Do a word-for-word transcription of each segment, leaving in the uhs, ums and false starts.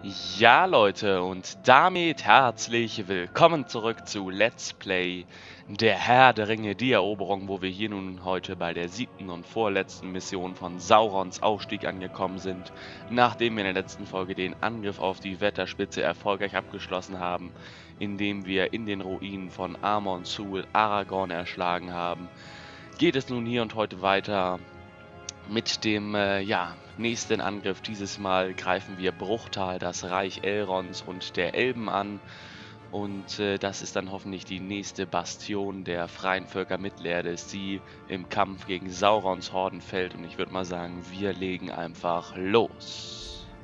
Ja, Leute, und damit herzlich willkommen zurück zu Let's Play Der Herr der Ringe, die Eroberung, wo wir hier nun heute bei der siebten und vorletzten Mission von Saurons Aufstieg angekommen sind, nachdem wir in der letzten Folge den Angriff auf die Wetterspitze erfolgreich abgeschlossen haben, indem wir in den Ruinen von Amon Sul Aragorn erschlagen haben. Geht es nun hier und heute weiter mit dem äh, ja, nächsten Angriff. Dieses Mal greifen wir Bruchtal, das Reich Elrons und der Elben an. Und äh, das ist dann hoffentlich die nächste Bastion der freien Völker Mittelerdes, die im Kampf gegen Saurons Horden fällt. Und ich würde mal sagen, wir legen einfach los.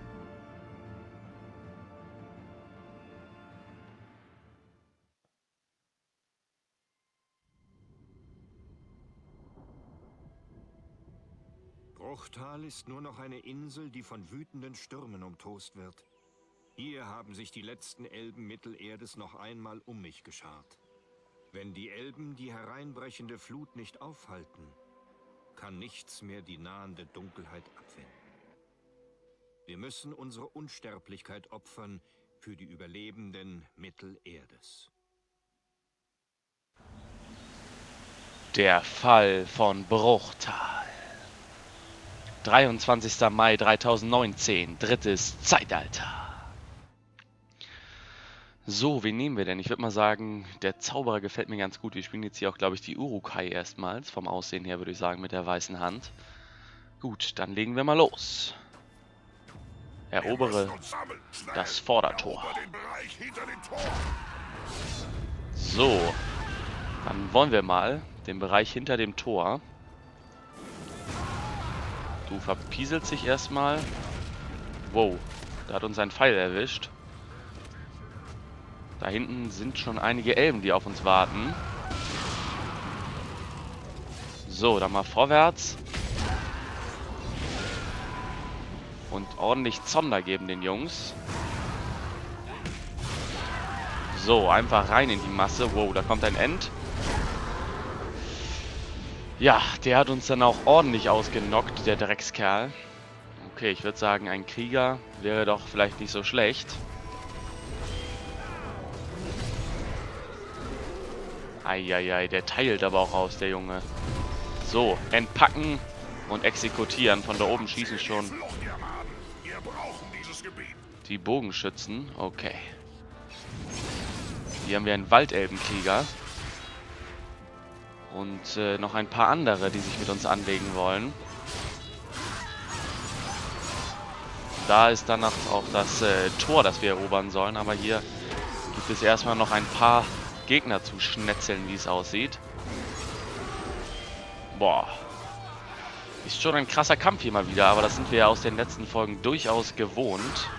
Bruchtal ist nur noch eine Insel, die von wütenden Stürmen umtost wird. Hier haben sich die letzten Elben Mittelerdes noch einmal um mich geschart. Wenn die Elben die hereinbrechende Flut nicht aufhalten, kann nichts mehr die nahende Dunkelheit abwenden. Wir müssen unsere Unsterblichkeit opfern für die Überlebenden Mittelerdes. Der Fall von Bruchtal. dreiundzwanzigster Mai dreitausendneunzehn, drittes Zeitalter. So, wen nehmen wir denn? Ich würde mal sagen, der Zauberer gefällt mir ganz gut. Wir spielen jetzt hier auch, glaube ich, die Uruk-hai erstmals. Vom Aussehen her würde ich sagen, mit der weißen Hand. Gut, dann legen wir mal los. Erobere das Vordertor. So, dann wollen wir mal den Bereich hinter dem Tor. Du verpieselst dich erstmal. Wow, da hat uns ein Pfeil erwischt. Da hinten sind schon einige Elben, die auf uns warten. So, dann mal vorwärts. Und ordentlich Zonder geben den Jungs. So, einfach rein in die Masse. Wow, da kommt ein End. Ja, der hat uns dann auch ordentlich ausgenockt, der Dreckskerl. Okay, ich würde sagen, ein Krieger wäre doch vielleicht nicht so schlecht. Eieiei, der teilt aber auch aus, der Junge. So, entpacken und exekutieren. Von da oben schießen schon die Bogenschützen. Okay. Hier haben wir einen Waldelbenkrieger. Und äh, noch ein paar andere, die sich mit uns anlegen wollen. Da ist danach auch das äh, Tor, das wir erobern sollen. Aber hier gibt es erstmal noch ein paar Gegner zu schnetzeln, wie es aussieht. Boah. Ist schon ein krasser Kampf hier mal wieder, aber das sind wir ja aus den letzten Folgen durchaus gewohnt.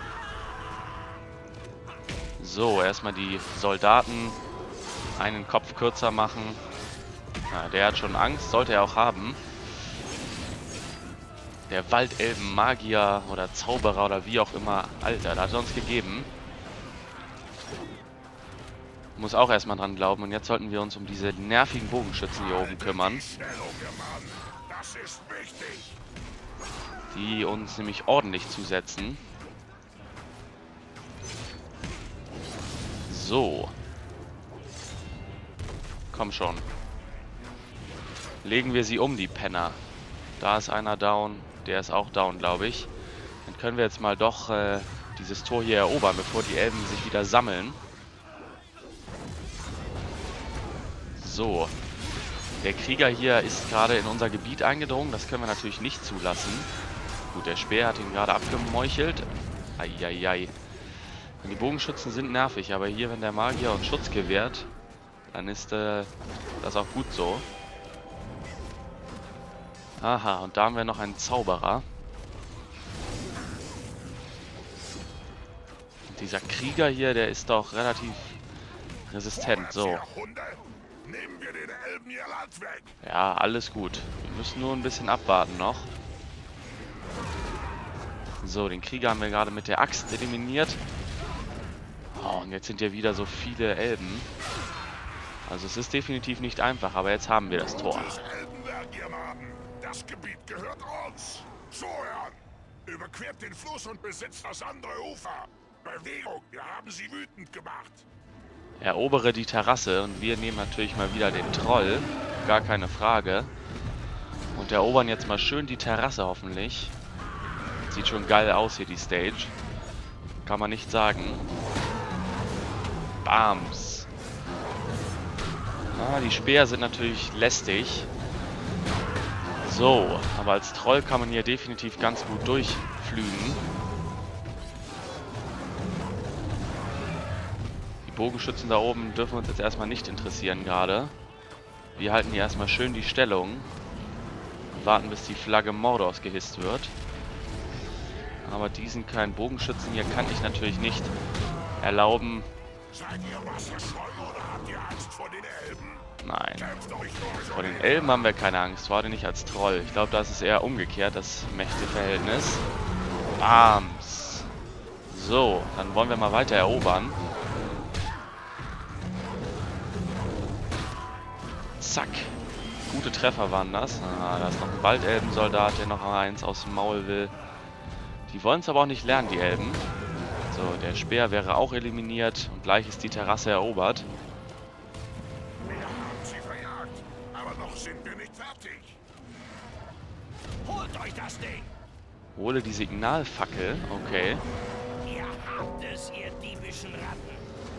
So, erstmal die Soldaten einen Kopf kürzer machen. Ja, der hat schon Angst, sollte er auch haben. Der Waldelben, Magier oder Zauberer oder wie auch immer. Alter, da hat er uns gegeben. Muss auch erstmal dran glauben. Und jetzt sollten wir uns um diese nervigen Bogenschützen hier oben kümmern. Die uns nämlich ordentlich zusetzen. So. Komm schon. Legen wir sie um, die Penner. Da ist einer down. Der ist auch down, glaube ich. Dann können wir jetzt mal doch äh, dieses Tor hier erobern, bevor die Elben sich wieder sammeln. So. Der Krieger hier ist gerade in unser Gebiet eingedrungen. Das können wir natürlich nicht zulassen. Gut, der Speer hat ihn gerade abgemeuchelt. Eieiei. Die Bogenschützen sind nervig, aber hier, wenn der Magier uns Schutz gewährt, dann ist äh, das auch gut so. Aha, und da haben wir noch einen Zauberer. Und dieser Krieger hier, der ist doch relativ resistent. So. Ja, alles gut. Wir müssen nur ein bisschen abwarten noch. So, den Krieger haben wir gerade mit der Axt eliminiert. Oh, und jetzt sind ja wieder so viele Elben. Also es ist definitiv nicht einfach, aber jetzt haben wir das Tor. Das Gebiet gehört uns. Zuhören. Überquert den Fluss und besitzt das andere Ufer. Bewegung! Wir haben sie wütend gemacht! Erobere die Terrasse und wir nehmen natürlich mal wieder den Troll. Gar keine Frage. Und erobern jetzt mal schön die Terrasse hoffentlich. Sieht schon geil aus hier, die Stage. Kann man nicht sagen. Bams. Ah, die Speer sind natürlich lästig. So, aber als Troll kann man hier definitiv ganz gut durchflügen. Die Bogenschützen da oben dürfen uns jetzt erstmal nicht interessieren gerade. Wir halten hier erstmal schön die Stellung. Und warten, bis die Flagge Mordors gehisst wird. Aber diesen kleinen Bogenschützen hier kann ich natürlich nicht erlauben. Seid ihr wasserscheu oder habt ihr Angst vor den Elben? Nein. Kämpft euch durch Vor den euer Elben haben wir keine Angst, vor allem nicht als Troll. Ich glaube, das ist eher umgekehrt, das Mächteverhältnis. Bams. So, dann wollen wir mal weiter erobern. Zack. Gute Treffer waren das. Ah, da ist noch ein Waldelbensoldat, der noch eins aus dem Maul will. Die wollen es aber auch nicht lernen, die Elben. So, der Speer wäre auch eliminiert und gleich ist die Terrasse erobert. Wir haben sie verjagt, aber noch sind wir nicht fertig. Holt euch das Ding! Hole die Signalfackel. Okay. Ihr habt es, ihr diebischen Ratten!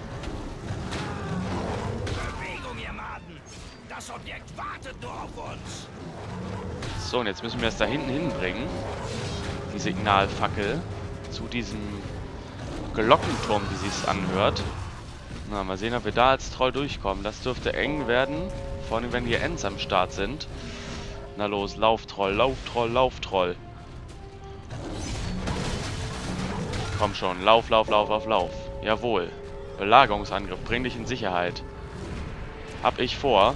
Bewegung, ihr Maden! Das Objekt wartet nur auf uns! So, und jetzt müssen wir es da hinten hinbringen. Die Signalfackel zu diesem Glockenturm, wie sie es anhört. Na, mal sehen, ob wir da als Troll durchkommen. Das dürfte eng werden. Vor allem, wenn hier Ents am Start sind. Na los, lauf Troll, lauf Troll, lauf Troll. Komm schon, lauf, lauf, lauf, lauf, lauf. Jawohl. Belagerungsangriff, bring dich in Sicherheit. Hab ich vor.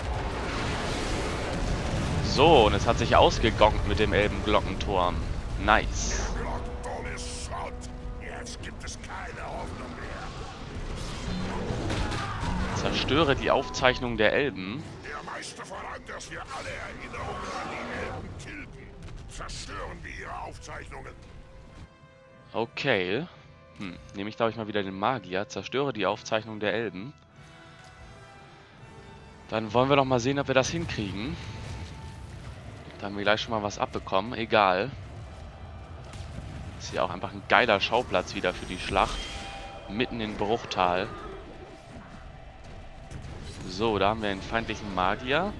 So, und es hat sich ausgegongt mit dem Elbenglockenturm. Nice. Der Glockenturm ist Schrott. Jetzt gibt es keine Hoffnung mehr. Zerstöre die Aufzeichnung der Elben. Der Meister verlangt, dass wir alle Erinnerungen an die Elben tilgen. Zerstören wir ihre Aufzeichnungen. Okay. Hm, nehme ich, glaube ich, mal wieder den Magier. Zerstöre die Aufzeichnung der Elben. Dann wollen wir doch mal sehen, ob wir das hinkriegen. Da haben wir gleich schon mal was abbekommen. Egal. Ist ja auch einfach ein geiler Schauplatz wieder für die Schlacht. Mitten in Bruchtal. So, da haben wir einen feindlichen Magier.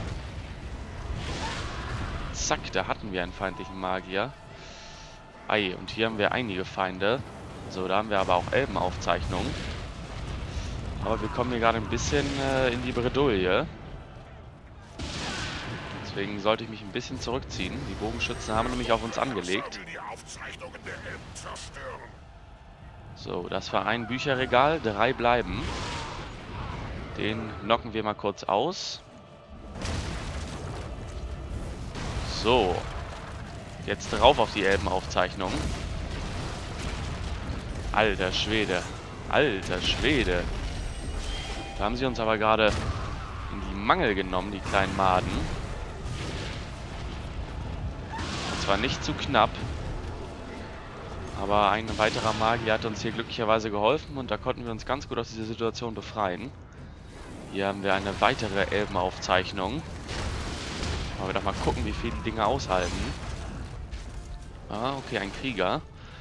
Zack, da hatten wir einen feindlichen Magier. Ei, und hier haben wir einige Feinde. So, da haben wir aber auch Elbenaufzeichnungen. Aber wir kommen hier gerade ein bisschen äh, in die Bredouille. Deswegen sollte ich mich ein bisschen zurückziehen. Die Bogenschützen haben nämlich auf uns angelegt. Die Aufzeichnungen der Elben zerstören. So, das war ein Bücherregal. Drei bleiben. Den knocken wir mal kurz aus. So. Jetzt drauf auf die Elbenaufzeichnung. Alter Schwede. Alter Schwede. Da haben sie uns aber gerade in die Mangel genommen, die kleinen Maden. Und zwar nicht zu knapp. Aber ein weiterer Magier hat uns hier glücklicherweise geholfen und da konnten wir uns ganz gut aus dieser Situation befreien. Hier haben wir eine weitere Elbenaufzeichnung. Wollen wir doch mal gucken, wie viele Dinge aushalten. Ah, okay, ein Krieger.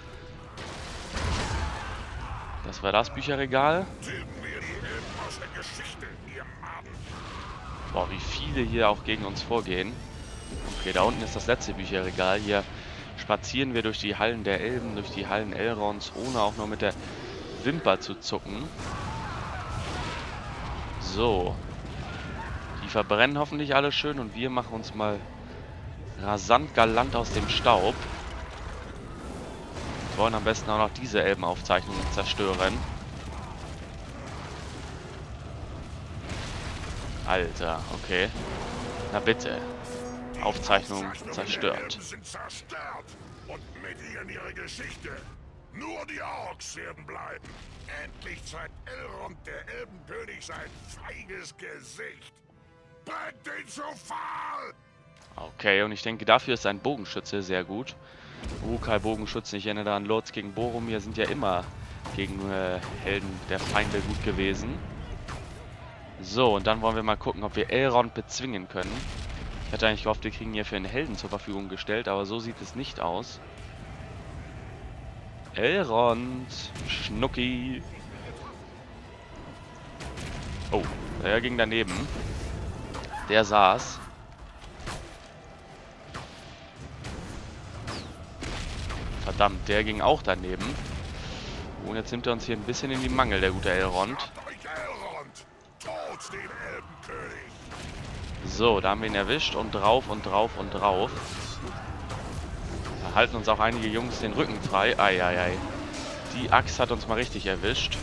Das war das Bücherregal. Tilgen wir die Elben aus der Geschichte, ihr Maden. Boah, wie viele hier auch gegen uns vorgehen. Okay, da unten ist das letzte Bücherregal. Hier spazieren wir durch die Hallen der Elben, durch die Hallen Elrons, ohne auch nur mit der Wimper zu zucken. So. Die verbrennen hoffentlich alle schön und wir machen uns mal rasant galant aus dem Staub. Wir wollen am besten auch noch diese Elbenaufzeichnungen zerstören. Alter, okay. Na bitte. Aufzeichnung zerstört. Sind zerstört und mit ihnen ihre Geschichte. Nur die Orks werden bleiben. Endlich zeigt Elrond, der Elbenkönig, sein feiges Gesicht. Bringt ihn zu Fall! Okay, und ich denke, dafür ist ein Bogenschütze sehr gut. Uruk-hai Bogenschützen, ich erinnere da an Lords gegen Boromir, sind ja immer gegen äh, Helden der Feinde gut gewesen. So, und dann wollen wir mal gucken, ob wir Elrond bezwingen können. Ich hatte eigentlich gehofft, wir kriegen hier für einen Helden zur Verfügung gestellt, aber so sieht es nicht aus. Elrond, Schnucki. Oh, der ging daneben. Der saß. Verdammt, der ging auch daneben. Und jetzt nimmt er uns hier ein bisschen in die Mangel, der gute Elrond. So, da haben wir ihn erwischt und drauf und drauf und drauf. Da halten uns auch einige Jungs den Rücken frei. Eieiei. Die Axt hat uns mal richtig erwischt.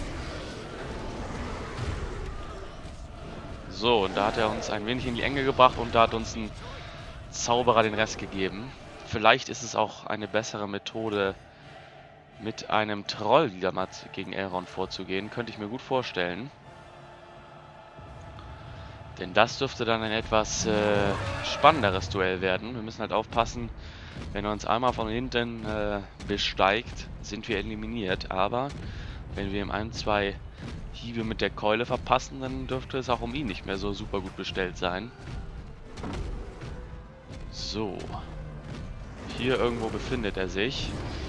So, und da hat er uns ein wenig in die Enge gebracht und da hat uns ein Zauberer den Rest gegeben. Vielleicht ist es auch eine bessere Methode, mit einem Troll wieder mal gegen Elrond vorzugehen. Könnte ich mir gut vorstellen. Denn das dürfte dann ein etwas äh, spannenderes Duell werden. Wir müssen halt aufpassen, wenn er uns einmal von hinten äh, besteigt, sind wir eliminiert. Aber wenn wir ihm ein, zwei Hiebe mit der Keule verpassen, dann dürfte es auch um ihn nicht mehr so super gut bestellt sein. So. Hier irgendwo befindet er sich.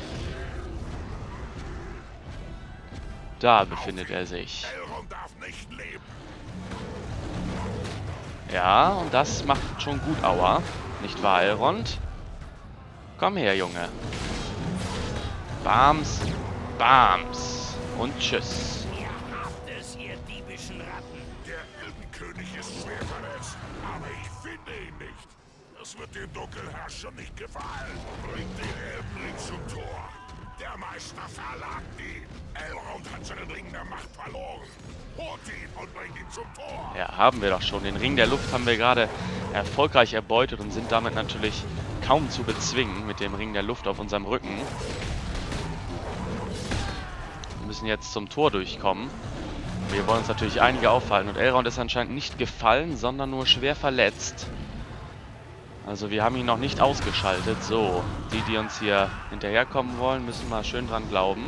Da befindet er sich. Ja, und das macht schon gut Aua. Nicht wahr, Elrond? Komm her, Junge. Bams, Bams und tschüss. Ihr habt es, ihr diebischen Ratten. Der Elbenkönig ist schwer verletzt, aber ich finde ihn nicht. Das wird dem Dunkelherrscher nicht gefallen. Bringt den Elbenring zum Tor. Der Meister verlagt ihn. Elrond hat seinen Ring der Macht verloren. Holt ihn und bringt ihn zum Tor. Ja, haben wir doch schon. Den Ring der Luft haben wir gerade erfolgreich erbeutet und sind damit natürlich kaum zu bezwingen mit dem Ring der Luft auf unserem Rücken. Wir müssen jetzt zum Tor durchkommen. Wir wollen uns natürlich einige auffallen. Und Elrond ist anscheinend nicht gefallen, sondern nur schwer verletzt. Also wir haben ihn noch nicht ausgeschaltet. So, die, die uns hier hinterherkommen wollen, müssen mal schön dran glauben.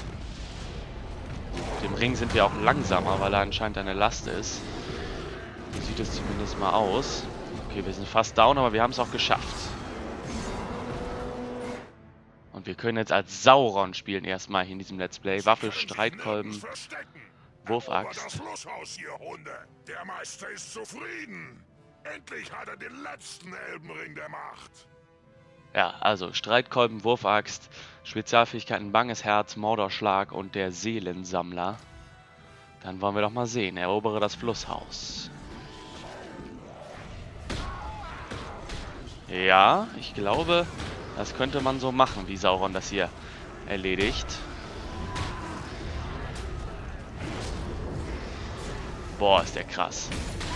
Mit dem Ring sind wir auch langsamer, weil er anscheinend eine Last ist. So sieht es zumindest mal aus. Okay, wir sind fast down, aber wir haben es auch geschafft. Und wir können jetzt als Sauron spielen erstmal hier in diesem Let's Play. Waffe, Streitkolben, Wurfaxt. Das Flusshaus hier, Hunde. Der Meister ist zufrieden. Endlich hat er den letzten Elbenring der Macht. Ja, also Streitkolben, Wurfaxt, Spezialfähigkeiten Banges Herz, Mordorschlag und der Seelensammler. Dann wollen wir doch mal sehen. Erobere das Flusshaus. Ja, ich glaube, das könnte man so machen, wie Sauron das hier erledigt. Boah, ist der krass.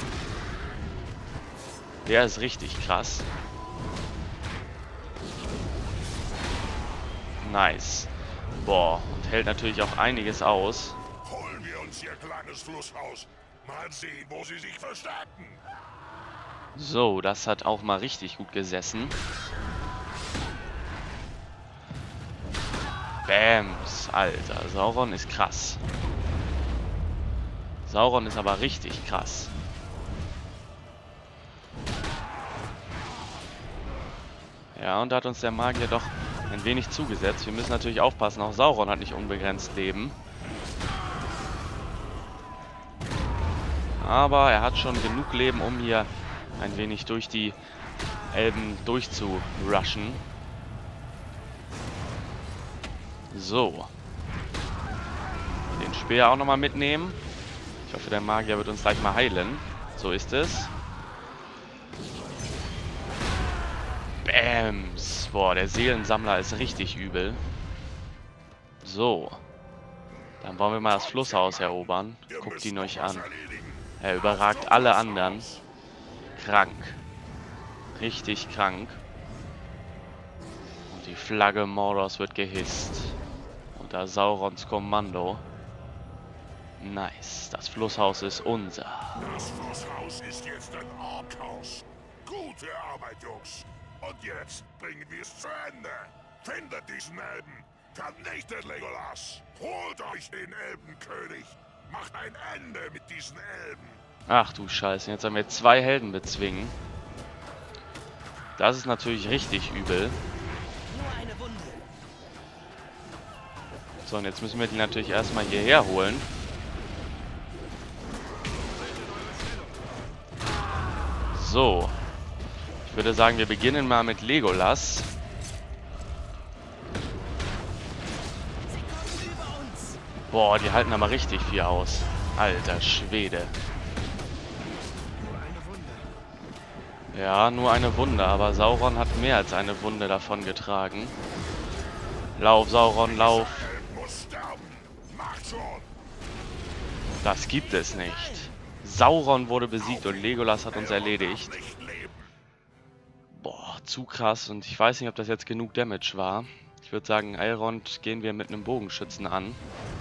Der ist richtig krass. Nice. Boah, und hält natürlich auch einiges aus. Holen wir uns ihr kleines Flusshaus. Mal sehen, wo sie sich verstärken. So, das hat auch mal richtig gut gesessen. Bams, Alter. Sauron ist krass. Sauron ist aber richtig krass. Ja, und da hat uns der Magier doch ein wenig zugesetzt. Wir müssen natürlich aufpassen, auch Sauron hat nicht unbegrenzt Leben. Aber er hat schon genug Leben, um hier ein wenig durch die Elben durchzurushen. So. Den Speer auch nochmal mitnehmen. Ich hoffe, der Magier wird uns gleich mal heilen. So ist es. Bams. Boah, der Seelensammler ist richtig übel. So. Dann wollen wir mal das Flusshaus erobern. Guckt ihn euch an. Er überragt alle anderen. Krank. Richtig krank. Und die Flagge Mordors wird gehisst. Unter Saurons Kommando. Nice. Das Flusshaus ist unser. Das Flusshaus ist jetzt ein Orkhaus. Gute Arbeit, Jungs. Und jetzt bringen wir es zu Ende. Findet diesen Elben. Vernichtet Legolas. Holt euch den Elbenkönig. Macht ein Ende mit diesen Elben. Ach du Scheiße, jetzt haben wir zwei Helden bezwingen. Das ist natürlich richtig übel. Nur eine Wunde. So, und jetzt müssen wir die natürlich erstmal hierher holen. So. Ich würde sagen, wir beginnen mal mit Legolas. Sie kommen über uns. Boah, die halten aber richtig viel aus. Alter Schwede. Ja, nur eine Wunde, aber Sauron hat mehr als eine Wunde davon getragen. Lauf, Sauron, lauf. Das gibt es nicht. Sauron wurde besiegt und Legolas hat uns erledigt. Boah, zu krass. Und ich weiß nicht, ob das jetzt genug Damage war. Ich würde sagen, Elrond gehen wir mit einem Bogenschützen an.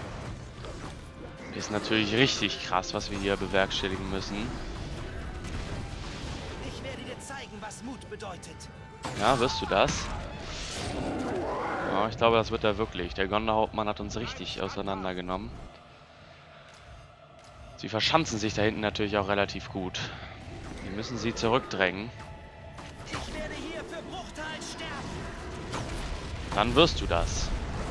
Ist natürlich richtig krass, was wir hier bewerkstelligen müssen. Ich werde dir zeigen, was Mut bedeutet. Ja, wirst du das? Ja, ich glaube, das wird er wirklich. Der Gondor-Hauptmann hat uns richtig auseinandergenommen. Sie verschanzen sich da hinten natürlich auch relativ gut. Wir müssen sie zurückdrängen. Ich werde hier für Bruchtal sterben. Dann wirst du das.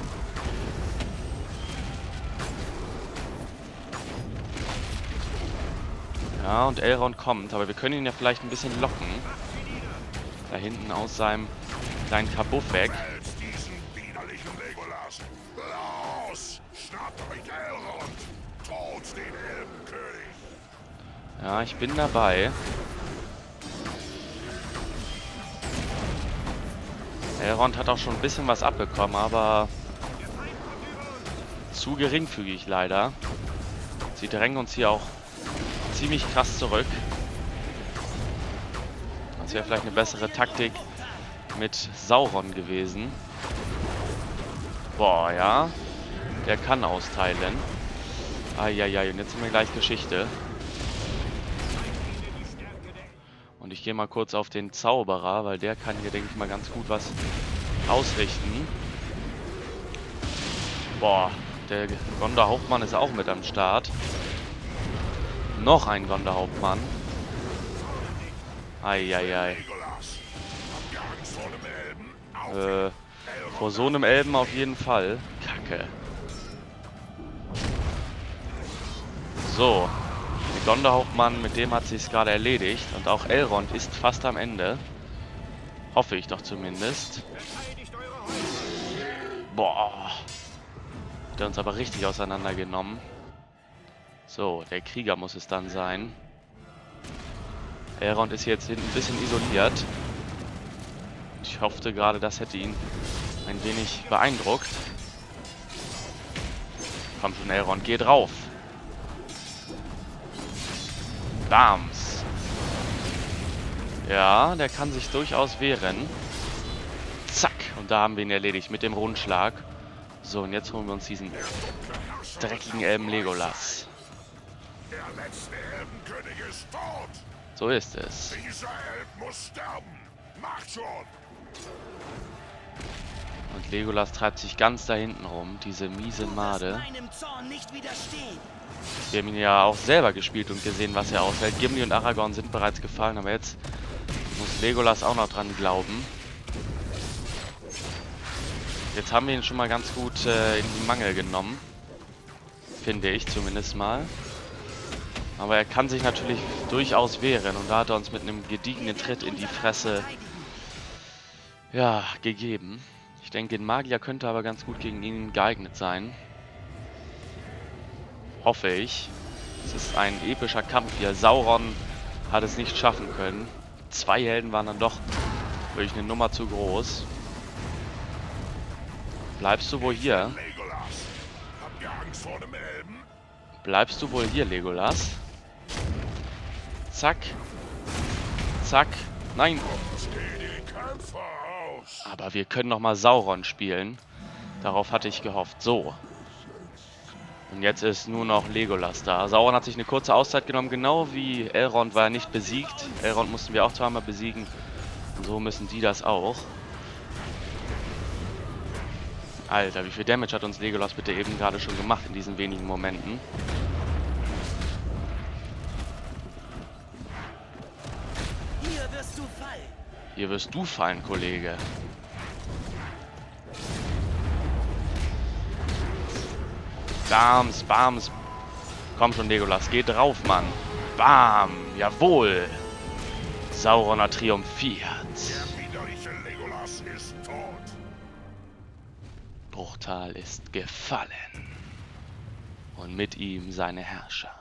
Ja, und Elrond kommt, aber wir können ihn ja vielleicht ein bisschen locken. Da hinten aus seinem kleinen Kabuff weg. Diesen widerlichen Legolas. Los! Schnappt euch Elrond! Tot den Elbenkönig! Ja, ich bin dabei. Elrond hat auch schon ein bisschen was abbekommen, aber zu geringfügig leider. Sie drängen uns hier auch ziemlich krass zurück. Das wäre vielleicht eine bessere Taktik mit Sauron gewesen. Boah, ja. Der kann austeilen. Eieiei, und jetzt haben wir gleich Geschichte. Und ich gehe mal kurz auf den Zauberer, weil der kann hier, denke ich mal, ganz gut was ausrichten. Boah, der Gondor-Hauptmann ist auch mit am Start. Noch ein Gondor-Hauptmann. Eieiei. Äh, vor so einem Elben auf jeden Fall. Kacke. So. Der Gondor-Hauptmann, mit dem hat sie es gerade erledigt. Und auch Elrond ist fast am Ende. Hoffe ich doch zumindest. Boah. Hat er uns aber richtig auseinandergenommen. So, der Krieger muss es dann sein. Elrond ist jetzt hinten ein bisschen isoliert. Ich hoffte gerade, das hätte ihn ein wenig beeindruckt. Komm schon, Elrond, geh drauf. Bams. Ja, der kann sich durchaus wehren. Zack. Und da haben wir ihn erledigt mit dem Rundschlag. So, und jetzt holen wir uns diesen dreckigen Elben Legolas. Der letzte Elbenkönig ist tot. So ist es. Dieser Elb muss sterben. Macht schon. Und Legolas treibt sich ganz da hinten rum, diese miese Made. Meinem Zorn nicht widerstehen. Wir haben ihn ja auch selber gespielt und gesehen, was er aushält. Gimli und Aragorn sind bereits gefallen, aber jetzt muss Legolas auch noch dran glauben. Jetzt haben wir ihn schon mal ganz gut äh, in die Mangel genommen. Finde ich zumindest mal. Aber er kann sich natürlich durchaus wehren. Und da hat er uns mit einem gediegenen Tritt in die Fresse ja, gegeben. Ich denke, den Magier könnte aber ganz gut gegen ihn geeignet sein. Hoffe ich. Es ist ein epischer Kampf hier. Sauron hat es nicht schaffen können. Zwei Helden waren dann doch wirklich eine Nummer zu groß. Bleibst du wohl hier? Bleibst du wohl hier, Legolas? Zack. Zack. Nein. Aber wir können noch mal Sauron spielen. Darauf hatte ich gehofft. So. Und jetzt ist nur noch Legolas da. Sauron hat sich eine kurze Auszeit genommen, genau wie Elrond war er nicht besiegt. Elrond mussten wir auch zweimal besiegen. Und so müssen die das auch. Alter, wie viel Damage hat uns Legolas bitte eben gerade schon gemacht in diesen wenigen Momenten? Hier wirst du fallen. Hier wirst du fallen, Kollege. Bams, bams. Komm schon, Legolas, geh drauf, Mann. Bam, jawohl. Sauron hat triumphiert. Der widerliche Legolas ist tot. Bruchtal ist gefallen. Und mit ihm seine Herrscher.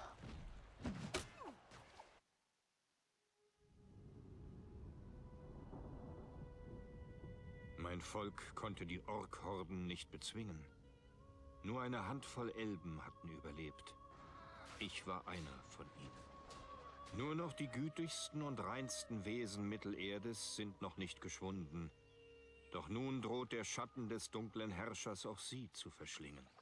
Mein Volk konnte die Orkhorden nicht bezwingen. Nur eine Handvoll Elben hatten überlebt. Ich war einer von ihnen. Nur noch die gütigsten und reinsten Wesen Mittelerdes sind noch nicht geschwunden. Doch nun droht der Schatten des dunklen Herrschers auch sie zu verschlingen.